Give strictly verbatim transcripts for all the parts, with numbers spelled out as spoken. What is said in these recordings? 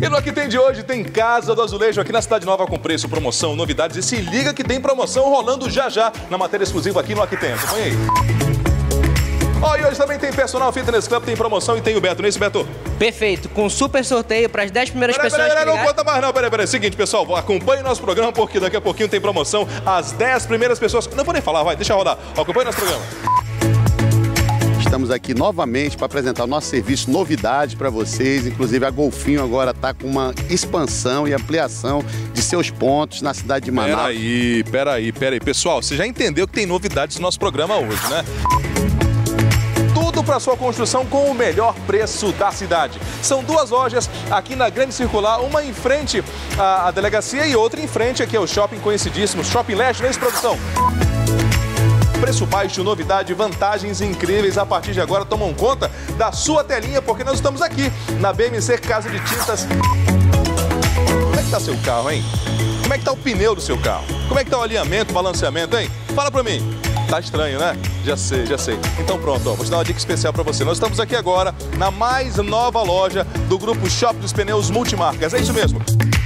E no Aqui Tem de hoje tem Casa do Azulejo aqui na Cidade Nova com preço, promoção, novidades. E se liga que tem promoção rolando já já na matéria exclusiva aqui no Aqui Tem. Acompanha aí. Ó, oh, e hoje também tem Personal Fitness Club, tem promoção e tem o Beto, não é isso, Beto? Perfeito, com super sorteio para as dez primeiras peraí, pessoas peraí, que peraí, não conta mais não, peraí, peraí. Seguinte, pessoal, acompanhe nosso programa porque daqui a pouquinho tem promoção. As dez primeiras pessoas... Não vou nem falar, vai, deixa rodar. Acompanhe nosso programa. Estamos aqui novamente para apresentar o nosso serviço, novidade para vocês. Inclusive a Golfinho agora está com uma expansão e ampliação de seus pontos na cidade de Manaus. Peraí, peraí, peraí. Pessoal, você já entendeu que tem novidades no nosso programa hoje, né? Tudo para sua construção com o melhor preço da cidade. São duas lojas aqui na Grande Circular, uma em frente à, à delegacia e outra em frente aqui ao shopping conhecidíssimo, Shopping Leste, não é isso, produção? Preço baixo, novidade, vantagens incríveis. A partir de agora tomam conta da sua telinha, porque nós estamos aqui na B M C Casa de Tintas. Como é que tá seu carro, hein? Como é que tá o pneu do seu carro? Como é que tá o alinhamento, o balanceamento, hein? Fala pra mim. Tá estranho, né? Já sei, já sei. Então pronto, ó, vou te dar uma dica especial pra você. Nós estamos aqui agora na mais nova loja do grupo Shopping dos Pneus Multimarcas. É isso mesmo.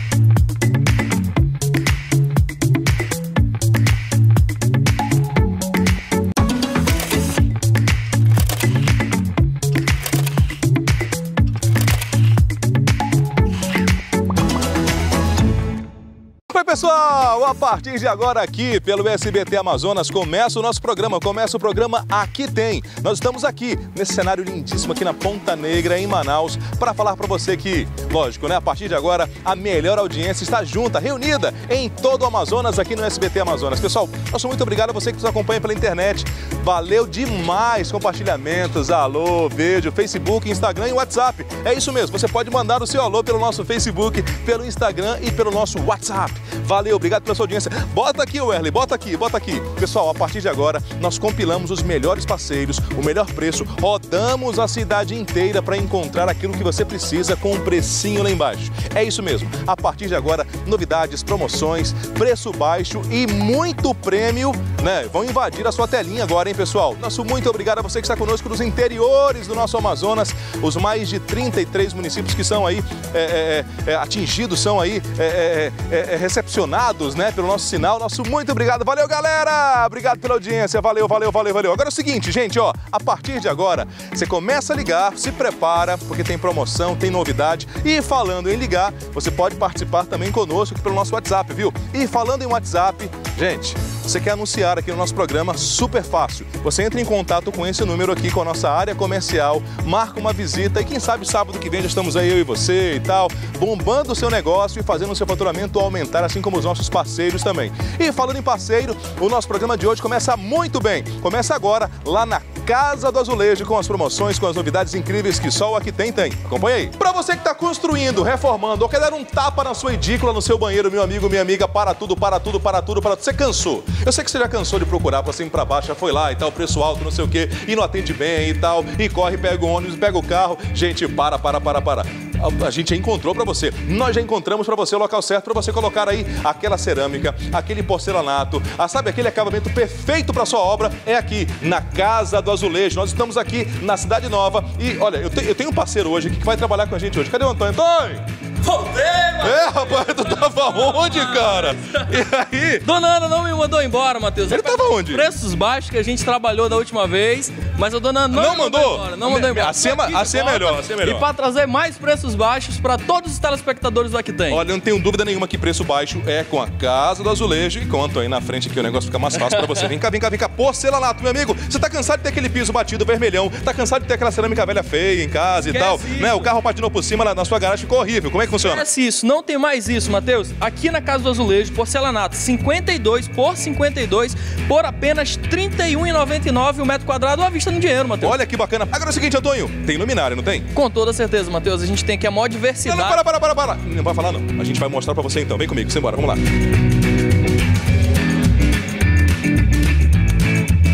Oi, pessoal! A partir de agora aqui pelo S B T Amazonas começa o nosso programa, começa o programa Aqui Tem. Nós estamos aqui nesse cenário lindíssimo aqui na Ponta Negra, em Manaus, para falar para você que, lógico, né? A partir de agora a melhor audiência está junta, reunida em todo o Amazonas aqui no S B T Amazonas. Pessoal, nosso muito obrigado a você que nos acompanha pela internet. Valeu demais! Compartilhamentos, alô, beijo, Facebook, Instagram e WhatsApp. É isso mesmo, você pode mandar o seu alô pelo nosso Facebook, pelo Instagram e pelo nosso WhatsApp. Valeu, obrigado pela sua audiência. Bota aqui, Werley, bota aqui, bota aqui. Pessoal, a partir de agora, nós compilamos os melhores parceiros, o melhor preço, rodamos a cidade inteira para encontrar aquilo que você precisa com um precinho lá embaixo. É isso mesmo. A partir de agora, novidades, promoções, preço baixo e muito prêmio, né? Vão invadir a sua telinha agora, hein, pessoal? Nosso muito obrigado a você que está conosco nos interiores do nosso Amazonas, os mais de trinta e três municípios que são aí é, é, é, atingidos, são aí é, é, é, recepcionados, né, pelo nosso sinal. Nosso muito obrigado. Valeu, galera! Obrigado pela audiência. Valeu, valeu, valeu, valeu. Agora é o seguinte, gente, ó, a partir de agora, você começa a ligar, se prepara, porque tem promoção, tem novidade. E falando em ligar, você pode participar também conosco aqui pelo nosso WhatsApp, viu? E falando em WhatsApp, gente, você quer anunciar aqui no nosso programa, super fácil. Você entra em contato com esse número aqui, com a nossa área comercial, marca uma visita e quem sabe sábado que vem já estamos aí, eu e você e tal, bombando o seu negócio e fazendo o seu faturamento aumentar, assim como os nossos parceiros também. E falando em parceiro, o nosso programa de hoje começa muito bem. Começa agora lá na Casa do Azulejo, com as promoções, com as novidades incríveis que só o Aqui Tem tem. Acompanha aí. Pra você que está construindo, reformando ou quer dar um tapa na sua edícula, no seu banheiro, meu amigo, minha amiga, para tudo, para tudo, para tudo, para tudo. Você cansou. Eu sei que você já cansou de procurar pra cima e pra baixo, já foi lá e tal, preço alto, não sei o quê, e não atende bem e tal, e corre, pega o ônibus, pega o carro. Gente, para, para, para, para. A gente já encontrou pra você. Nós já encontramos pra você o local certo pra você colocar aí aquela cerâmica, aquele porcelanato, a, sabe, aquele acabamento perfeito pra sua obra é aqui, na Casa do Azulejo. Nós estamos aqui na Cidade Nova e, olha, eu, te, eu tenho um parceiro hoje aqui que vai trabalhar com a gente hoje. Cadê o Antônio? Antônio! Voltei, mano! É, rapaz, tu tava onde, cara? E aí? Dona Ana não me mandou embora, Matheus. Ele tava onde? Preços baixos que a gente trabalhou da última vez, mas a Dona Ana não, não me mandou? mandou embora. Não mandou embora. Assim é, assim é melhor, assim é melhor. E pra trazer mais preços baixos pra todos os telespectadores do Aqui Tem. Olha, não tenho dúvida nenhuma que preço baixo é com a Casa do Azulejo e com o Antônio na frente aqui, o negócio fica mais fácil pra você. Vem cá, vem cá, vem cá. Porcelanato, meu amigo. Você tá cansado de ter aquele piso batido vermelhão, tá cansado de ter aquela cerâmica velha feia em casa e tal, isso. né? O carro patinou por cima na, na sua garagem, ficou horrível. Como é que funciona? Esquece isso, não tem mais isso, Matheus. Aqui na Casa do Azulejo, porcelanato cinquenta e dois por cinquenta e dois por apenas trinta e um reais e noventa e nove centavos o metro quadrado à vista no dinheiro, Matheus. Olha que bacana. Agora é o seguinte, Antônio, tem luminária, não tem? Com toda certeza, Matheus. A gente tem aqui a maior diversidade. Não, não, para, para, para, para. Não vai falar, não. A gente vai mostrar pra você então. Vem comigo, simbora, vamos lá.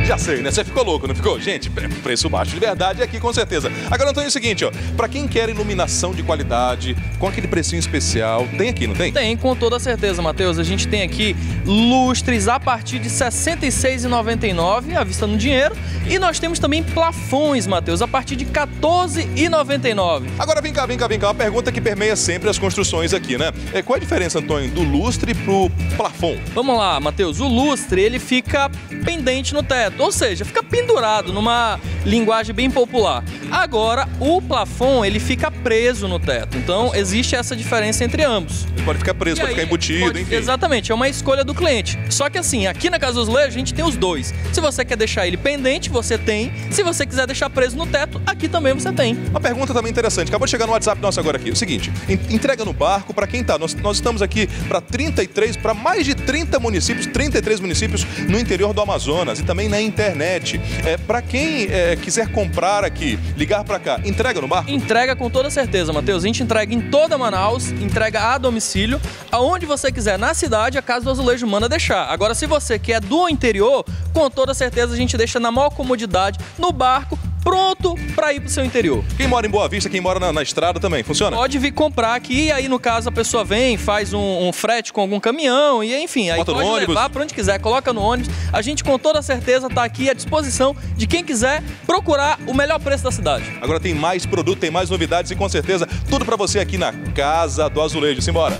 Já sei, né? Você ficou louco, não ficou? Gente, preço baixo de verdade é aqui com certeza. Agora, Antônio, é o seguinte, ó. Pra quem quer iluminação de qualidade, com aquele precinho especial, tem aqui, não tem? Tem, com toda certeza, Matheus. A gente tem aqui lustres a partir de sessenta e seis reais e noventa e nove centavos, à vista no dinheiro. E nós temos também plafons, Matheus, a partir de quatorze reais e noventa e nove centavos. Agora, vem cá, vem cá, vem cá. Uma pergunta que permeia sempre as construções aqui, né? É, qual é a diferença, Antônio, do lustre pro plafon? Vamos lá, Matheus. O lustre, ele fica pendente no teto, ou seja, fica pendurado numa linguagem bem popular. Agora, o plafon, ele fica preso no teto. Então, existe essa diferença entre ambos. Ele pode ficar preso, E pode aí, ficar embutido, pode- enfim. Exatamente, é uma escolha do cliente. Só que assim, aqui na Casa dos Azulejos, a gente tem os dois. Se você quer deixar ele pendente, você tem. Se você quiser deixar preso no teto, aqui também você tem. Uma pergunta também interessante. Acabou de chegar no WhatsApp nosso agora aqui. O seguinte, en- entrega no barco para quem tá. Nós, nós estamos aqui para trinta e três, para mais de trinta municípios, trinta e três municípios no interior do Amazonas e também na internet. É, para quem é, quiser comprar aqui, ligar para cá, entrega no barco? Entrega com toda certeza, Matheus. A gente entrega em toda Manaus, entrega a domicílio, aonde você quiser na cidade, a Casa do Azulejo manda deixar. Agora, se você que é do interior, com toda certeza a gente deixa na maior comodidade, no barco, pronto para ir pro seu interior. Quem mora em Boa Vista, quem mora na, na estrada também, funciona? Pode vir comprar aqui, e aí no caso a pessoa vem, faz um, um frete com algum caminhão, e enfim, aí Bota no pode ônibus. levar para onde quiser, coloca no ônibus. A gente com toda certeza está aqui à disposição de quem quiser procurar o melhor preço da cidade. Agora tem mais produto, tem mais novidades e com certeza tudo para você aqui na Casa do Azulejo. Simbora!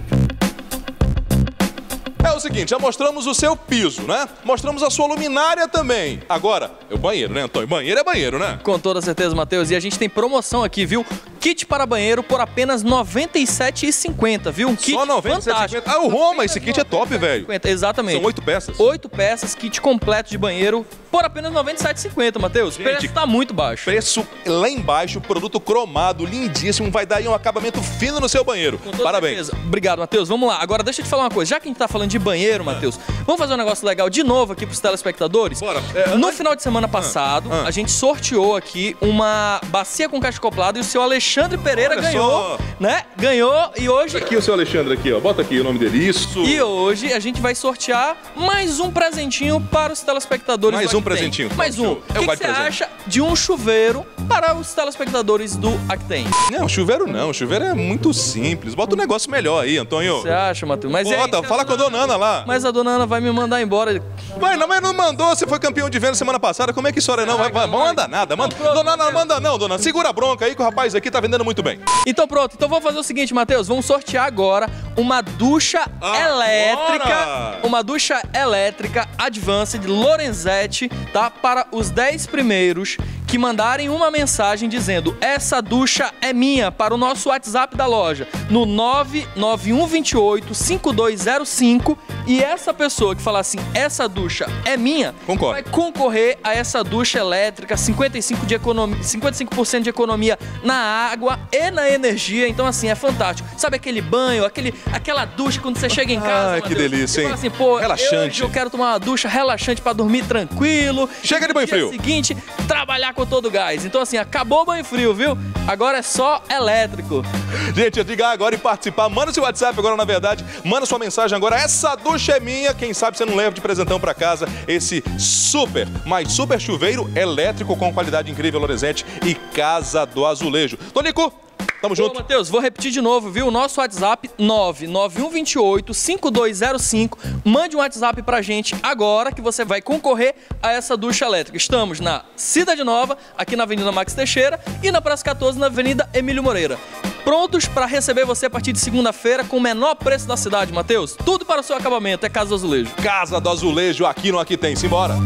É o seguinte, já mostramos o seu piso, né? Mostramos a sua luminária também. Agora, é o banheiro, né, Antônio? Banheiro é banheiro, né? Com toda certeza, Matheus. E a gente tem promoção aqui, viu? Kit para banheiro por apenas noventa e sete reais e cinquenta centavos, viu? Um kit Só noventa e sete reais e fantástico. cinquenta. Ah, o Roma, esse kit é top, velho. cinquenta, exatamente. São oito peças. Oito peças, kit completo de banheiro por apenas noventa e sete reais e cinquenta centavos, Matheus. O Gente, preço tá muito baixo. Preço lá embaixo, produto cromado, lindíssimo. Vai dar aí um acabamento fino no seu banheiro. Com toda Parabéns. certeza. Obrigado, Matheus. Vamos lá. Agora deixa eu te falar uma coisa. Já que a gente tá falando de banheiro, Matheus, vamos fazer um negócio legal de novo aqui pros telespectadores? Bora. É, no antes- final de semana passado, ah. a gente sorteou aqui uma bacia com caixa acoplada e o seu Alexandre Pereira Olha ganhou, só. né? Ganhou e hoje... Aqui o seu Alexandre aqui, ó. Bota aqui o nome dele. Isso. E hoje a gente vai sortear mais um presentinho para os telespectadores Mais do um Actem. presentinho. Mais um. Eu O que, gosto que de você presente. acha de um chuveiro para os telespectadores do Actem? Não, chuveiro não. Chuveiro é muito simples. Bota um negócio melhor aí, Antônio. Você acha, Matheus? Mas e aí, Bota, se a fala com a dona Ana lá. Mas a dona Ana vai me mandar embora. Vai, não, mas não mandou. Você foi campeão de venda semana passada. Como é que história não? Vai, vai, não manda nada. Manda. Não, Dona Ana, Matheus. não manda não, dona. Segura a bronca aí que o rapaz aqui tá vendendo muito bem. Então pronto, então vamos fazer o seguinte, Matheus, vamos sortear agora uma ducha Agora! elétrica, uma ducha elétrica Advanced Lorenzetti, tá? Para os dez primeiros que mandarem uma mensagem dizendo essa ducha é minha para o nosso WhatsApp da loja no nove nove um dois oito cinco dois zero cinco e essa pessoa que falar assim, essa ducha é minha, Concorre. vai concorrer a essa ducha elétrica, cinquenta e cinco por cento de economia, cinquenta e cinco por cento de economia na água e na energia. Então, assim, é fantástico. Sabe aquele banho, aquele, aquela ducha quando você chega em casa? Ai, que Matheus, delícia, e hein? fala assim, pô, Relaxante. hoje eu quero tomar uma ducha relaxante pra dormir tranquilo. Chega E de no banho dia frio. seguinte, trabalhar com todo o gás. Então, assim, acabou o banho frio, viu? Agora é só elétrico. Gente, ligar agora e participar. Manda seu WhatsApp agora, na verdade. Manda sua mensagem agora. Essa ducha é minha. Quem sabe você não leva de presentão pra casa esse super, mas super chuveiro elétrico com qualidade incrível, Lorenzetti e Casa do Azulejo. Tonico, tamo Ô, junto. Matheus, vou repetir de novo, viu? Nosso WhatsApp nove nove um dois oito cinco dois zero cinco. Mande um WhatsApp pra gente agora que você vai concorrer a essa ducha elétrica. Estamos na Cidade Nova, aqui na Avenida Max Teixeira e na Praça quatorze, na Avenida Emílio Moreira. Prontos para receber você a partir de segunda-feira com o menor preço da cidade, Matheus. Tudo para o seu acabamento, é Casa do Azulejo. Casa do Azulejo, aqui no Aqui Tem. Simbora.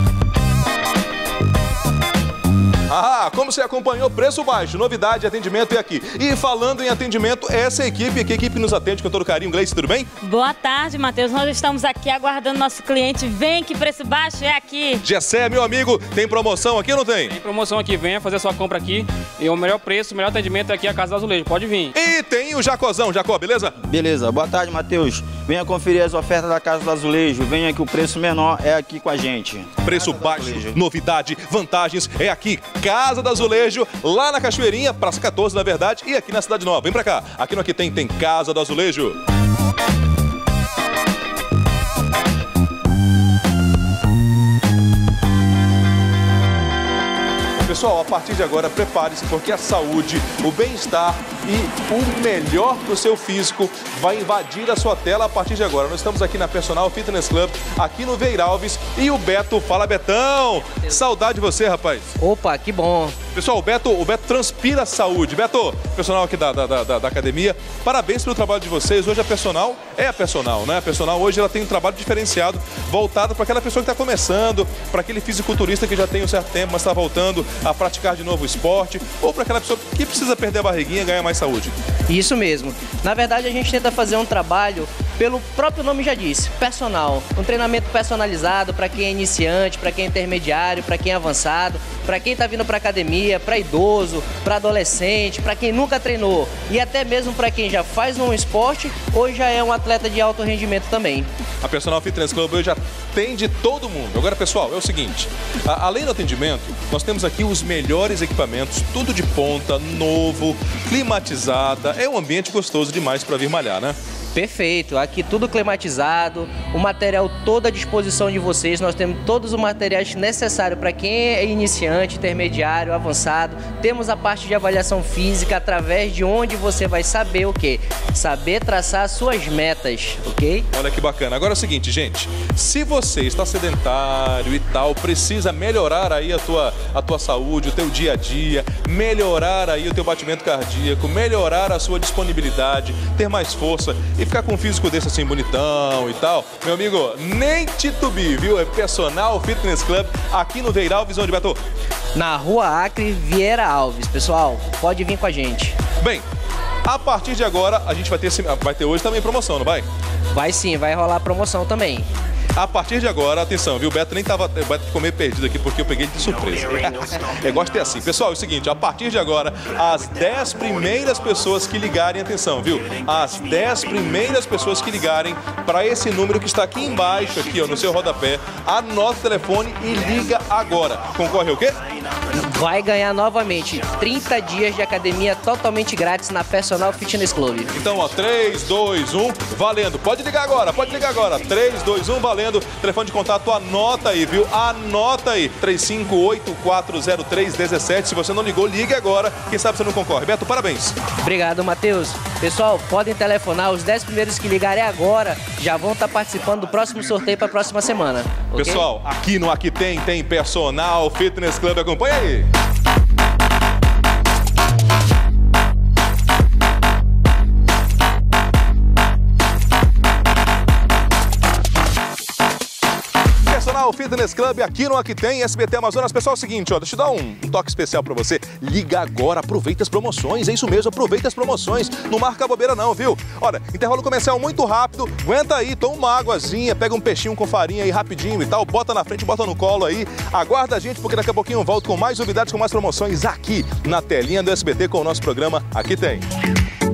Ah, como você acompanhou, preço baixo, novidade, atendimento é aqui. E falando em atendimento, essa é a equipe, que a equipe nos atende com todo carinho. Gleice, tudo bem? Boa tarde, Matheus. Nós estamos aqui aguardando nosso cliente. Vem que preço baixo é aqui. Gessé, meu amigo, tem promoção aqui ou não tem? Tem promoção aqui, venha fazer sua compra aqui. E o melhor preço, o melhor atendimento é aqui a Casa do Azulejo. Pode vir. E tem o Jacozão, Jacó, beleza? Beleza, boa tarde, Matheus. Venha conferir as ofertas da Casa do Azulejo. Venha que o preço menor é aqui com a gente. Preço Casa do baixo, Azulejo. novidade, vantagens, é aqui, Casa do Azulejo, lá na Cachoeirinha, Praça quatorze, na verdade, e aqui na Cidade Nova. Vem pra cá, aqui no Aqui Tem, tem Casa do Azulejo. Pessoal, a partir de agora, prepare-se, porque a saúde, o bem-estar e o melhor para o seu físico vai invadir a sua tela a partir de agora. Nós estamos aqui na Personal Fitness Club, aqui no Veiralves, e o Beto, fala Betão, saudade de você, rapaz. Opa, que bom. Pessoal, o Beto, o Beto transpira saúde. Beto, personal aqui da, da, da, da academia, parabéns pelo trabalho de vocês. Hoje a Personal é a Personal, né? A Personal hoje ela tem um trabalho diferenciado, voltado para aquela pessoa que está começando, para aquele fisiculturista que já tem um certo tempo, mas está voltando a praticar de novo o esporte, ou para aquela pessoa que precisa perder a barriguinha e ganhar mais saúde. Isso mesmo. Na verdade, a gente tenta fazer um trabalho, pelo próprio nome já disse, personal. Um treinamento personalizado para quem é iniciante, para quem é intermediário, para quem é avançado, para quem está vindo para academia, para idoso, para adolescente, para quem nunca treinou e até mesmo para quem já faz um esporte ou já é um atleta de alto rendimento também. A Personal Fitness Club hoje atende todo mundo. Agora, pessoal, é o seguinte, a, além do atendimento, nós temos aqui os melhores equipamentos, tudo de ponta, novo, climatizada. É um ambiente gostoso demais para vir malhar, né? Perfeito, aqui tudo climatizado, o material todo à disposição de vocês, nós temos todos os materiais necessários para quem é iniciante, intermediário, avançado, temos a parte de avaliação física através de onde você vai saber o quê? Saber traçar as suas metas, ok? Olha que bacana. Agora é o seguinte, gente, se você está sedentário e tal, precisa melhorar aí a tua, a tua saúde, o teu dia a dia, melhorar aí o teu batimento cardíaco, melhorar a sua disponibilidade, ter mais força e ficar com um físico desse assim bonitão e tal, meu amigo, nem titubi, viu? É Personal Fitness Club aqui no Veiralves, onde, Beto? Na Rua Acre, Vieira Alves. Pessoal, pode vir com a gente. Bem, a partir de agora, a gente vai ter, vai ter hoje também promoção, não vai? Vai sim, vai rolar promoção também. A partir de agora, atenção, viu? O Beto nem tava. O Beto ficou meio perdido aqui porque eu peguei ele de surpresa. Eu gosto de ter assim. Pessoal, é o seguinte, a partir de agora, as dez primeiras pessoas que ligarem, atenção, viu? As dez primeiras pessoas que ligarem para esse número que está aqui embaixo, aqui, ó, no seu rodapé, anota o telefone e liga agora. Concorre ao quê? Vai ganhar novamente trinta dias de academia totalmente grátis na Personal Fitness Club. Então, ó, três, dois, um, valendo. Pode ligar agora, pode ligar agora. três, dois, um, valendo. Telefone de contato, anota aí, viu? Anota aí. três cinco oito quatro zero três um sete. Se você não ligou, ligue agora. Quem sabe você não concorre. Beto, parabéns. Obrigado, Matheus. Pessoal, podem telefonar. Os dez primeiros que ligarem agora já vão estar participando do próximo sorteio para a próxima semana. Okay? Pessoal, aqui no Aqui Tem, tem Personal Fitness Club. Acompanha aí. Personal Fitness Club aqui no Aqui Tem, S B T Amazonas. Pessoal, é o seguinte, ó, deixa eu dar um, um toque especial pra você. Liga agora, aproveita as promoções, é isso mesmo, aproveita as promoções. Não marca bobeira não, viu? Olha, intervalo comercial muito rápido, aguenta aí, toma uma águazinha, pega um peixinho com farinha aí rapidinho e tal, bota na frente, bota no colo aí. Aguarda a gente, porque daqui a pouquinho eu volto com mais novidades, com mais promoções aqui na telinha do S B T com o nosso programa Aqui Tem.